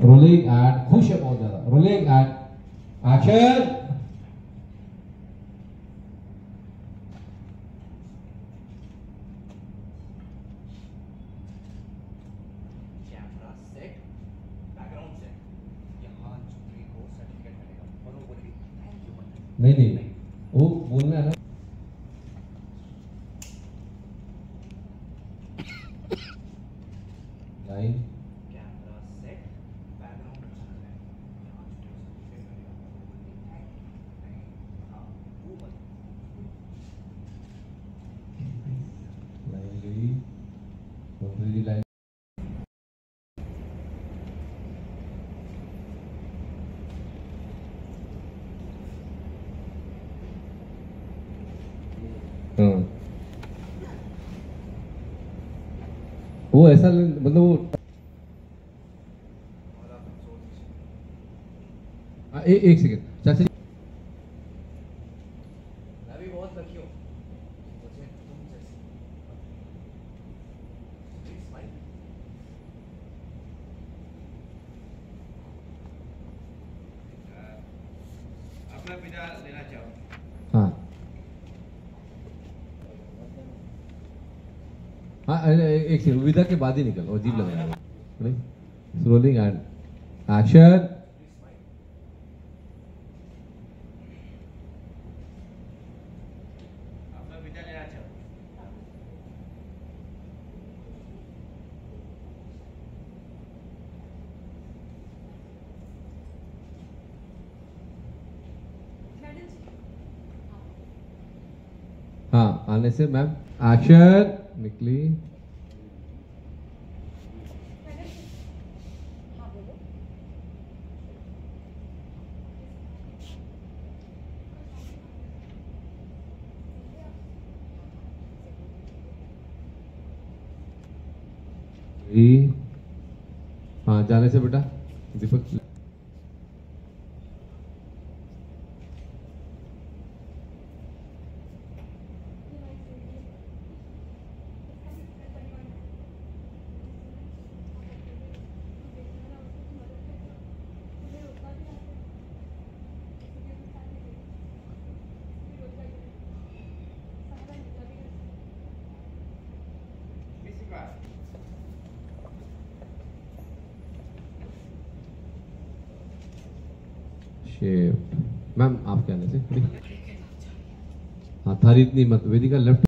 Rolling and खुश है बहुत ज्यादा। Rolling and action. Camera set, background set. यहाँ छुट्टी को सर्टिफिकेट मिलेगा और वो बोलेगी थैंक यू। नहीं वो बोलना है ना। लाइन कैमरा सेट, बैकग्राउंड अच्छा लग रहा है। यहाँ छुट्टी को सर्टिफिकेट मिलेगा और वो बोलेगी थैंक यू। हाँ वो मत। लाइन गई दूसरी लाइन। वो ऐसा मतलब वो और आप सोच एक सेकंड चाचा जी। मैं भी बहुत लकी हूँ, मुझे तुम जैसी स्माइल। अपना विदा लेना चाहो। हाँ एक सेकंड विदा के बाद ही निकल और अजीब लग रहा है। Rolling and action. अपना विदा लेना चाहो। हाँ आने से मैम एक्शन निकली। हाँ जाने से बेटा दीपक। शेप मैम आपके आने से हाँ थारी इतनी मत वेदिका लेफ्ट